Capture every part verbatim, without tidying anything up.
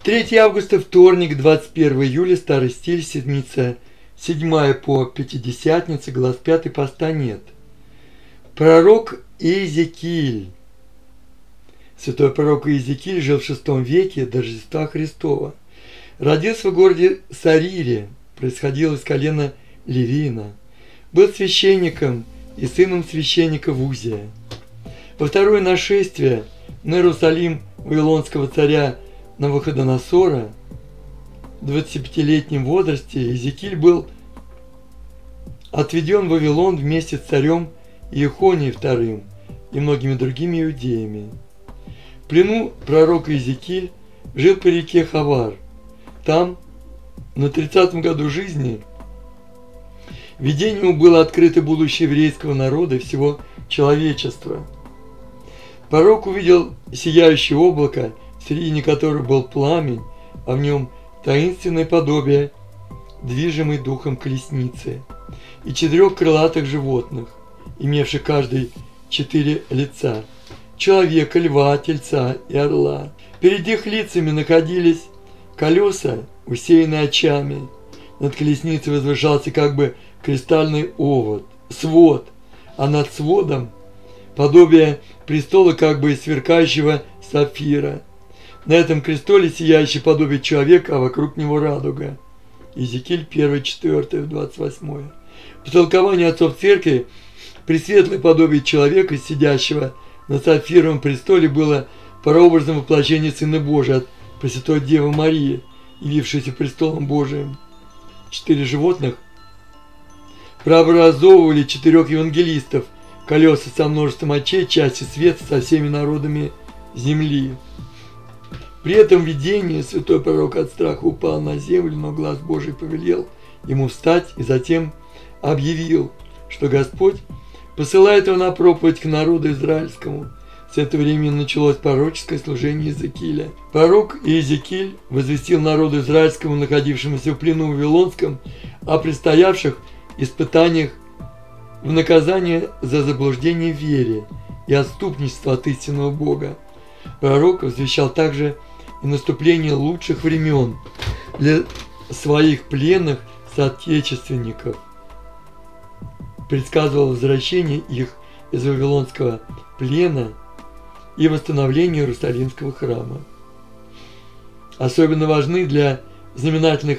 третьего августа, вторник, двадцать первого июля, старый стиль, седмица седьмая по Пятидесятнице, глаз пятый, поста нет. Пророк Иезекииль. Святой пророк Иезекииль жил в шестом веке до Рождества Христова. Родился в городе Сарире, происходил из колена Левина. Был священником и сыном священника Вузия. Во второе нашествие на Иерусалим вавилонского царя Навуходоносора в двадцатипятилетнем возрасте Иезекииль был отведен в Вавилон вместе с царем Иехонией вторым и многими другими иудеями. В плену пророк Иезекииль жил по реке Хавар. Там, на тридцатом году жизни, видению было открыто будущее еврейского народа и всего человечества. Пророк увидел сияющее облако, в середине которого был пламень, а в нем таинственное подобие, движимой духом колесницы, и четырех крылатых животных, имевших каждый четыре лица: человека, льва, тельца и орла. Перед их лицами находились колеса, усеянные очами. Над колесницей возвышался как бы кристальный овод, свод, а над сводом подобие престола как бы сверкающего сапфира. На этом престоле сияющее подобие человека, а вокруг него радуга. Иезекииль первое, четвёртое, двадцать восьмое. По толкованию отцов церкви, пресветлое подобие человека, сидящего на сапфировом престоле, было прообразом воплощения Сына Божия от Пресвятой Девы Марии, явившейся престолом Божиим. Четыре животных прообразовывали четырех евангелистов: колеса со множеством очей, части света со всеми народами земли. При этом видении святой пророк от страха упал на землю, но глаз Божий повелел ему встать и затем объявил, что Господь посылает его на проповедь к народу израильскому. С этого времени началось пророческое служение Иезекииля. Пророк Иезекииль возвестил народу израильскому, находившемуся в плену вавилонском, о предстоявших испытаниях в наказание за заблуждение в вере и отступничество от истинного Бога. Пророк возвещал также и наступление лучших времен для своих пленных соотечественников. Предсказывал возвращение их из вавилонского плена и восстановление Иерусалимского храма. Особенно важны для знаменательных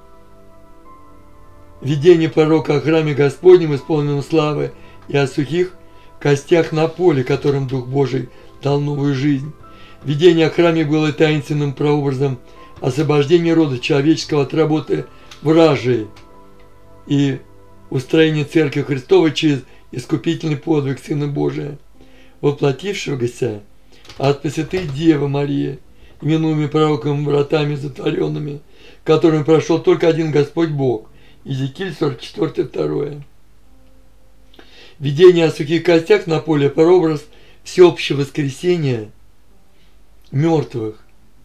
видений пророка о храме Господнем, исполненном славы, и о сухих костях на поле, которым Дух Божий дал новую жизнь. Видение о храме было таинственным прообразом освобождения рода человеческого от работы вражьей и устроения Церкви Христовой через искупительный подвиг Сына Божия, воплотившегося от Пресвятой Девы Марии, именуемой пророком вратами затворенными, которым прошел только один Господь Бог. Иезекииль сорок четыре, второе. Видение о сухих костях на поле – прообраз всеобщего воскресения мертвых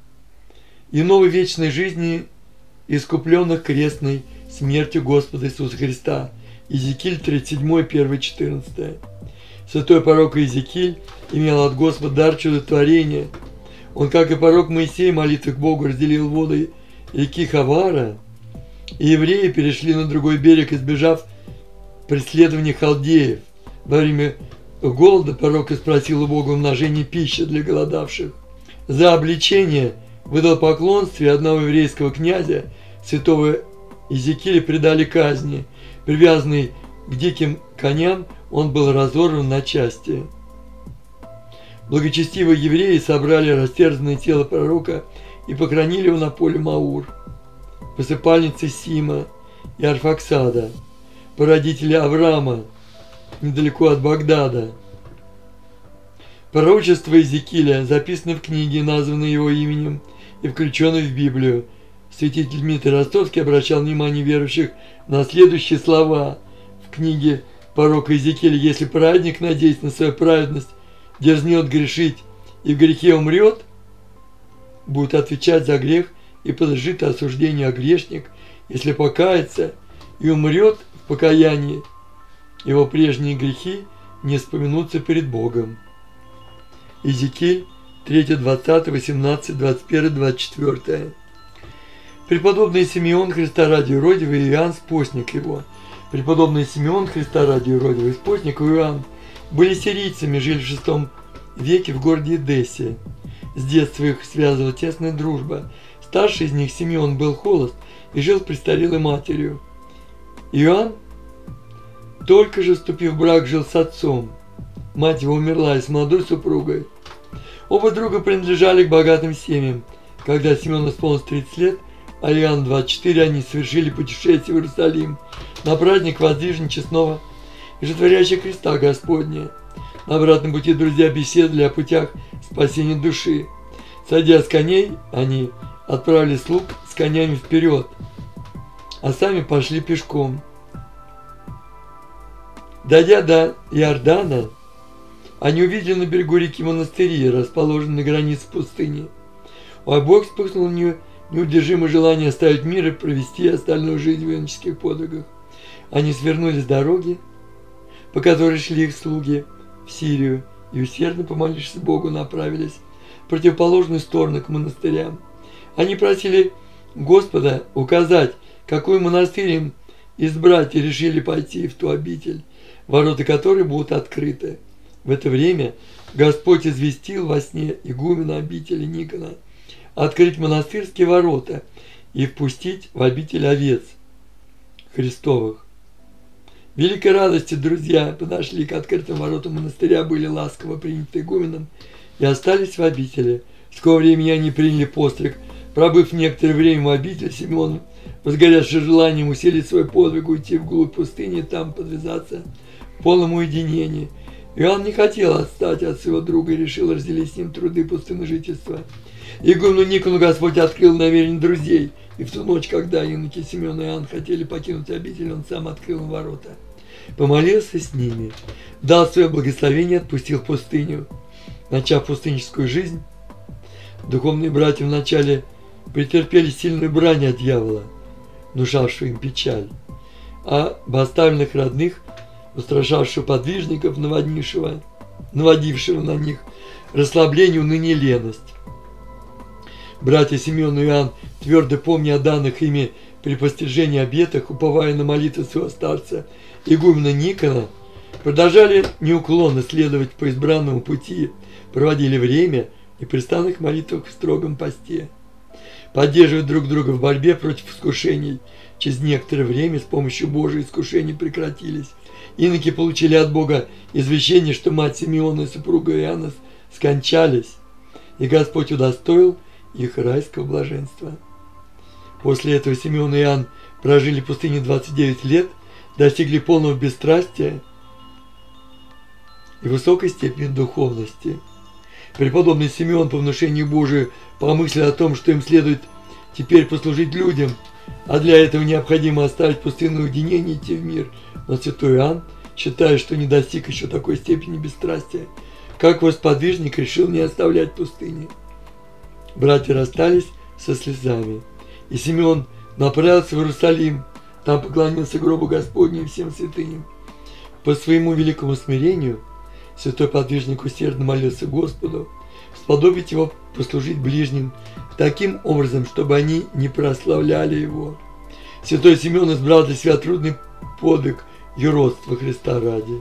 и новой вечной жизни, искупленных крестной смертью Господа Иисуса Христа. Иезекииль тридцать семь, первое, четырнадцатое. Святой пророк Иезекииль имел от Господа дар чудотворения. Он, как и пророк Моисей, молитвы к Богу, разделил воды реки Хавара, и евреи перешли на другой берег, избежав преследования халдеев. Во время голода пророк спросил у Бога умножение пищи для голодавших. За обличение в идолопоклонстве одного еврейского князя святого Иезекииля предали казни. Привязанный к диким коням, он был разорван на части. Благочестивые евреи собрали растерзанное тело пророка и похоронили его на поле Маур, посыпальнице Сима и Арфаксада, породители Авраама, недалеко от Багдада. Пророчество Иезекииля записано в книге, названной его именем и включенной в Библию. Святитель Дмитрий Ростовский обращал внимание верующих на следующие слова в книге пророка Иезекииля: «Если праведник, надеясь на свою праведность, дерзнет грешить и в грехе умрет, будет отвечать за грех и подлежит осуждению, а грешник, если покается и умрет в покаянии, его прежние грехи не вспоминутся перед Богом». Иезекииль третье, двадцатое, восемнадцатое, двадцать первое, двадцать четвёртое. Преподобный Симеон Христа ради Юродивый и Иоанн Спостник его. Преподобный Симеон Христа ради Юродивый и Спостник и Иоанн были сирийцами, жили в шестом веке в городе Эдессе. С детства их связывала тесная дружба. Старший из них, Симеон, был холост и жил с престарелой матерью. Иоанн, только же вступив в брак, жил с отцом. Мать его умерла и с молодой супругой. Оба друга принадлежали к богатым семьям. Когда Симеону исполнилось тридцать лет, а Иоанн двадцать четыре, они совершили путешествие в Иерусалим на праздник воздвижения честного и животворящего креста Господня. На обратном пути друзья беседовали о путях спасения души. Сойдя с коней, они отправили слуг с конями вперед, а сами пошли пешком. Дойдя до Иордана, они увидели на берегу реки монастыри, расположенные на границе пустыни. У обоих вспыхнуло неудержимое желание оставить мир и провести остальную жизнь в иноческих подвигах. Они свернули с дороги, по которой шли их слуги, в Сирию, и, усердно помолившись Богу, направились в противоположную сторону к монастырям. Они просили Господа указать, какой монастырь им избрать, и решили пойти в ту обитель, ворота которой будут открыты. В это время Господь известил во сне игумена обители Никона открыть монастырские ворота и впустить в обитель овец Христовых. В великой радости друзья подошли к открытым воротам монастыря, были ласково приняты игуменом и остались в обители. В скорое время они приняли постриг. Пробыв некоторое время в обители, Симеон, возгоревший желанием усилить свой подвиг, уйти вглубь пустыни и там подвязаться в полном уединении. Иоанн не хотел отстать от своего друга и решил разделить с ним труды пустынного жительства. Игумену Никону Господь открыл намерение друзей, и в ту ночь, когда иноки Симеон и Иоанн хотели покинуть обитель, он сам открыл им ворота, помолился с ними, дал свое благословение и отпустил в пустыню. Начав пустынническую жизнь, духовные братья вначале претерпели сильную брань от дьявола, внушавшую им печаль, а об оставленных родных, устрашавшего подвижников, наводившего, наводившего на них расслабление, уныние, леность. Братья Симеон и Иоанн, твердо помня о данных ими при постижении обетах, уповая на молитвы своего старца игумена Никона, продолжали неуклонно следовать по избранному пути, проводили время в непрестанных молитвах в строгом посте, поддерживая друг друга в борьбе против искушений. Через некоторое время с помощью Божьей искушения прекратились. Иноки получили от Бога извещение, что мать Симеона и супруга Иоанна скончались, и Господь удостоил их райского блаженства. После этого Симеон и Иоанн прожили в пустыне двадцать девять лет, достигли полного бесстрастия и высокой степени духовности. Преподобный Симеон по внушению Божию помыслил о том, что им следует теперь послужить людям, а для этого необходимо оставить пустынное уединение и идти в мир. Но святой Иоанн, считая, что не достиг еще такой степени бесстрастия, как его сподвижник, решил не оставлять пустыни. Братья расстались со слезами, и Симеон направился в Иерусалим, там поклонился гробу Господню и всем святыням. По своему великому смирению святой подвижник усердно молился Господу сподобить его послужить ближним таким образом, чтобы они не прославляли его. Святой Симеон избрал для себя трудный подвиг юродства Христа ради.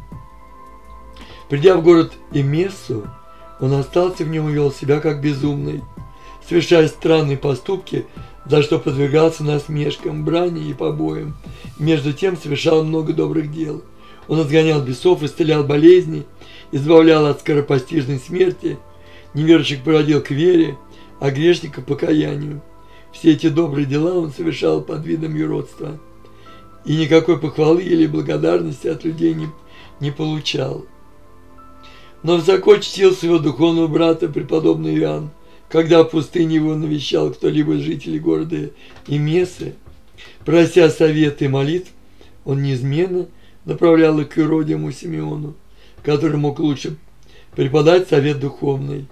Придя в город Эмессу, он остался в нем и вел себя как безумный, совершая странные поступки, за что подвергался насмешкам, брани и побоям. Между тем совершал много добрых дел. Он изгонял бесов, исцелял болезни, избавлял от скоропостижной смерти, неверующих приводил к вере, а грешника к покаянию. Все эти добрые дела он совершал под видом юродства, и никакой похвалы или благодарности от людей не, не получал. Но высоко чтил своего духовного брата преподобный Иоанн. Когда в пустыне его навещал кто-либо из жителей города Эмесы, прося совета и молитв, он неизменно направлял их к Иродиему Симеону, который мог лучше преподать совет духовный.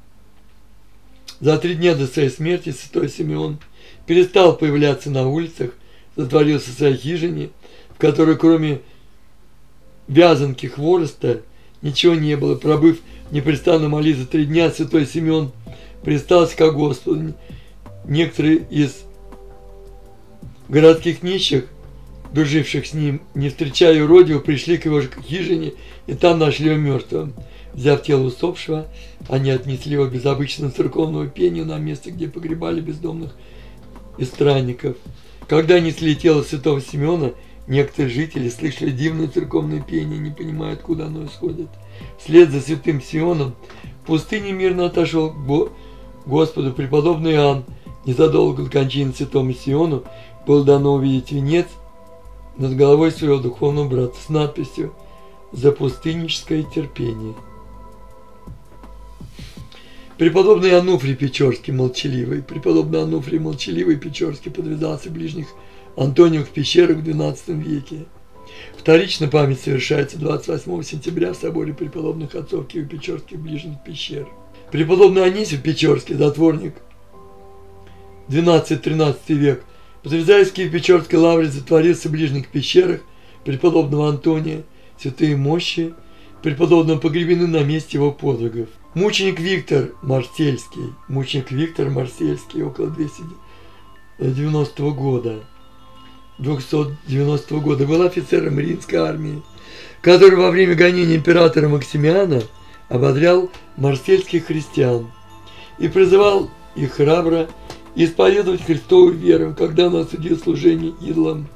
За три дня до своей смерти святой Симеон перестал появляться на улицах, затворился в своей хижине, в которой кроме вязанки хвороста ничего не было. Пробыв непрестанно молиться три дня, святой Симеон пристался ко Господу. Некоторые из городских нищих, друживших с ним, не встречая юродивого, пришли к его хижине и там нашли его мертвым. Взяв тело усопшего, они отнесли его без обычного церковного пения на место, где погребали бездомных и странников. Когда несли тело святого Симеона, некоторые жители слышали дивное церковное пение, не понимая, откуда оно исходит. Вслед за святым Симеоном в пустыне мирно отошел к Господу преподобный Иоанн. Незадолго до кончины святому Симеону было дано увидеть венец над головой своего духовного брата с надписью «За пустынническое терпение». Преподобный Ануфрий Печорский молчаливый. Преподобный Ануфрий молчаливый Печорский подвязался в ближних Антониевых пещерах в двенадцатом веке. Вторично память совершается двадцать восьмого сентября в соборе преподобных отцов Киево-Печорских ближних пещер. Преподобный Анисий Печорский, затворник, двенадцатый-тринадцатый век, подвязаясь в Киево-Печорской лавре, затворился в ближних пещерах преподобного Антония, святые мощи преподобного погребены на месте его подвигов. Мученик Виктор Марсельский, мученик Виктор Марсельский, около двухсот девяностого года, двухсот девяностого года, был офицером римской армии, который во время гонения императора Максимиана ободрял марсельских христиан и призывал их храбро исповедовать Христову веру, когда он осудил служение идолам.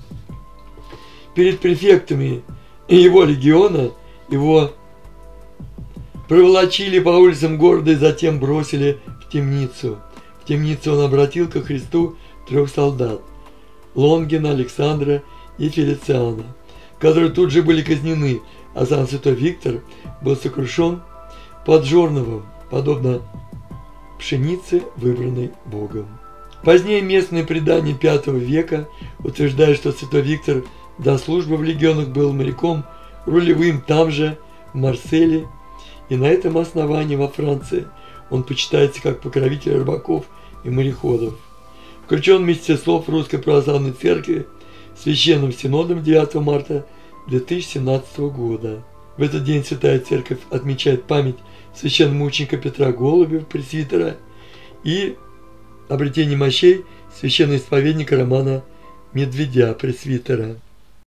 Перед префектами его легиона его проволочили по улицам города и затем бросили в темницу. В темницу он обратил ко Христу трех солдат – Лонгина, Александра и Фелициана, которые тут же были казнены, а сам святой Виктор был сокрушен под жерновом, подобно пшенице, выбранной Богом. Позднее местные предания пятого века утверждают, что святой Виктор до службы в легионах был моряком, рулевым там же, в Марселе, и на этом основании во Франции он почитается как покровитель рыбаков и мореходов. Включен в Мстислов Русской Православной Церкви Священным Синодом девятого марта две тысячи семнадцатого года. В этот день Святая Церковь отмечает память священномученика Петра Голубева, пресвитера, и обретение мощей священноисповедника Романа Медведя, пресвитера.